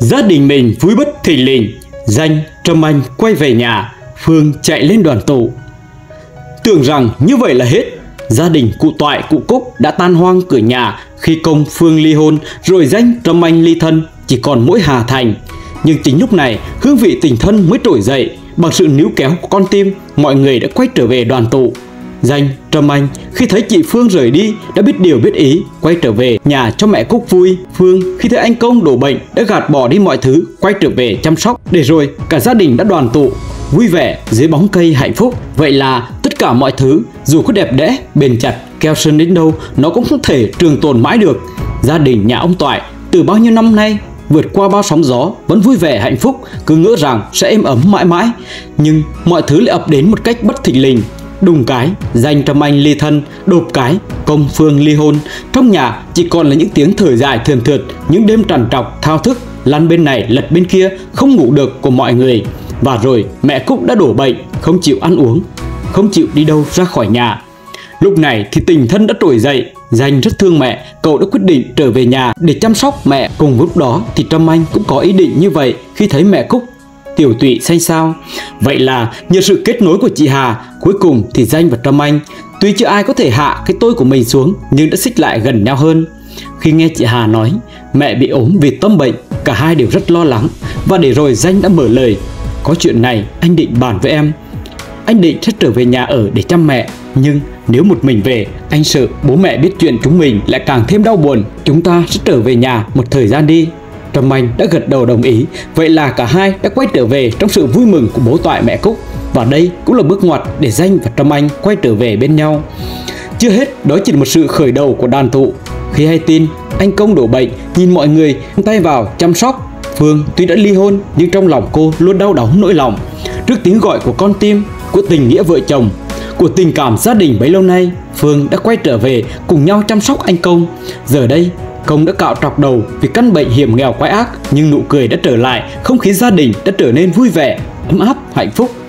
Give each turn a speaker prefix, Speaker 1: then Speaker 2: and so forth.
Speaker 1: Gia đình mình vui bất thình lình, Danh, Trâm Anh quay về nhà, Phương chạy lên đoàn tụ. Tưởng rằng như vậy là hết, gia đình cụ Toại cụ Cúc đã tan hoang cửa nhà khi Công Phương ly hôn, rồi Danh, Trâm Anh ly thân, chỉ còn mỗi Hà Thành. Nhưng chính lúc này, hương vị tình thân mới trỗi dậy. Bằng sự níu kéo của con tim, mọi người đã quay trở về đoàn tụ. Danh, Trâm Anh khi thấy chị Phương rời đi đã biết điều biết ý, quay trở về nhà cho mẹ Cúc vui. Phương khi thấy anh Công đổ bệnh đã gạt bỏ đi mọi thứ, quay trở về chăm sóc. Để rồi cả gia đình đã đoàn tụ vui vẻ dưới bóng cây hạnh phúc. Vậy là tất cả mọi thứ dù có đẹp đẽ, bền chặt, keo sơn đến đâu, nó cũng không thể trường tồn mãi được. Gia đình nhà ông Toại từ bao nhiêu năm nay vượt qua bao sóng gió vẫn vui vẻ hạnh phúc, cứ ngỡ rằng sẽ êm ấm mãi mãi. Nhưng mọi thứ lại ập đến một cách bất thình lình. Đùng cái, Danh, Trâm Anh ly thân, đột cái, Công Phương ly hôn. Trong nhà chỉ còn là những tiếng thở dài thườn thượt, những đêm trằn trọc thao thức, lăn bên này lật bên kia không ngủ được của mọi người. Và rồi mẹ Cúc đã đổ bệnh, không chịu ăn uống, không chịu đi đâu ra khỏi nhà. Lúc này thì tình thân đã trỗi dậy. Danh rất thương mẹ, cậu đã quyết định trở về nhà để chăm sóc mẹ. Cùng lúc đó thì Trâm Anh cũng có ý định như vậy khi thấy mẹ Cúc tiểu tụy xanh xao. Vậy là nhờ sự kết nối của chị Hà, cuối cùng thì Danh và Trâm Anh tuy chưa ai có thể hạ cái tôi của mình xuống nhưng đã xích lại gần nhau hơn. Khi nghe chị Hà nói mẹ bị ốm vì tâm bệnh, cả hai đều rất lo lắng. Và để rồi Danh đã mở lời: có chuyện này anh định bàn với em. Anh định sẽ trở về nhà ở để chăm mẹ, nhưng nếu một mình về, anh sợ bố mẹ biết chuyện chúng mình lại càng thêm đau buồn. Chúng ta sẽ trở về nhà một thời gian đi. Trâm Anh đã gật đầu đồng ý. Vậy là cả hai đã quay trở về trong sự vui mừng của bố Toại mẹ Cúc. Và đây cũng là bước ngoặt để Danh và Trâm Anh quay trở về bên nhau. Chưa hết, đó chỉ là một sự khởi đầu của đoàn tụ. Khi hay tin anh Công đổ bệnh, nhìn mọi người tay vào chăm sóc. Phương tuy đã ly hôn nhưng trong lòng cô luôn đau đớn nỗi lòng trước tiếng gọi của con tim, của tình nghĩa vợ chồng, của tình cảm gia đình bấy lâu nay. Phương đã quay trở về cùng nhau chăm sóc anh Công. Giờ đây Công đã cạo trọc đầu vì căn bệnh hiểm nghèo quái ác, nhưng nụ cười đã trở lại, không khí gia đình đã trở nên vui vẻ, ấm áp, hạnh phúc.